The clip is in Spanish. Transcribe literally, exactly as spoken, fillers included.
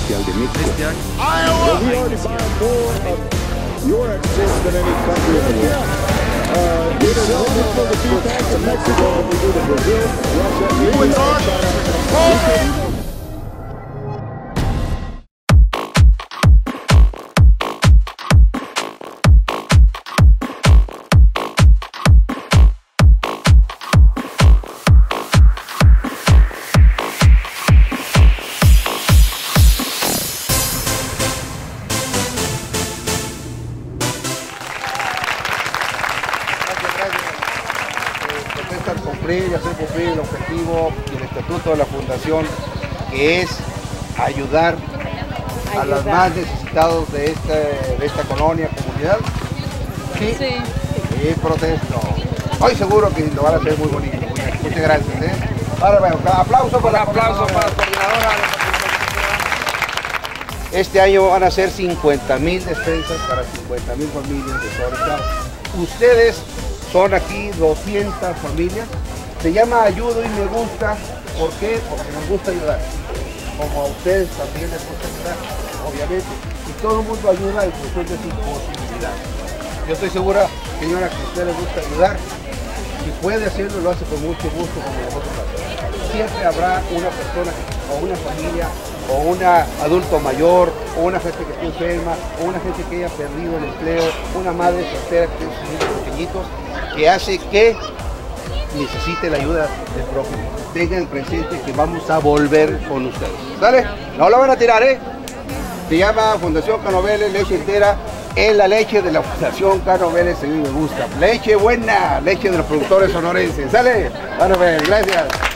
Social de México. Este año. Well, we already buy more of your exports than any country in the world. Uh, we sell more of the food back to Mexico than we do to Brazil, Russia, India, China. Intentan cumplir y hacer cumplir el objetivo y el estatuto de la fundación, que es ayudar a los más necesitados de esta, de esta colonia, comunidad. Sí, Sí. y protesto. Estoy seguro que lo van a hacer muy bonito. Muchas gracias. ¿eh? Ahora, bueno, aplauso para la aplauso para la coordinadora. Este año van a ser cincuenta mil despensas para cincuenta mil familias desfavorecidas. Ustedes son aquí doscientas familias. Se llama Ayudo y Me Gusta. ¿Por qué? Porque nos gusta ayudar. Como a ustedes también les gusta ayudar, obviamente. Y todo el mundo ayuda en función de sus posibilidades. Yo estoy segura, señora, que a usted le gusta ayudar. Si puede hacerlo, lo hace con mucho gusto, como nosotros hacemos. Siempre habrá una persona o una familia o un adulto mayor o una gente que esté enferma o una gente que haya perdido el empleo, una madre soltera que tiene sus niños pequeñitos, que hace que necesite la ayuda del prójimo. Tengan presente que vamos a volver con ustedes. ¿Sale? No la van a tirar, ¿eh? Se llama Fundación Cano Vélez, leche entera. Es la leche de la Fundación Cano Vélez, a mí me gusta. Leche buena, leche de los productores sonorenses. ¿Sale? Bueno, pues, gracias.